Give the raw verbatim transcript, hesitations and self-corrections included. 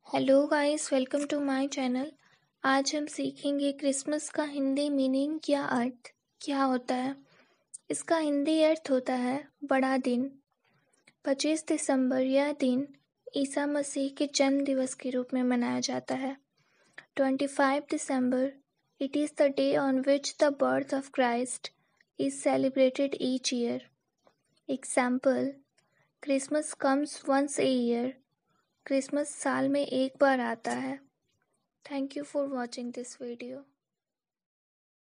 Hello guys, welcome to my channel. आज हम सीखेंगे क्रिसमस का हिंदी मीनिंग या अर्थ क्या होता है। इसका हिंदी अर्थ होता है बड़ा दिन। पच्चीस दिसंबर यह दिन ईसा मसीह के जन्म दिवस के रूप में मनाया जाता है। पच्चीस दिसंबर it is the day on which the birth of Christ is celebrated each year. Example, Christmas comes once a year. Christmas साल में एक बार आता है। Thank you for watching this video.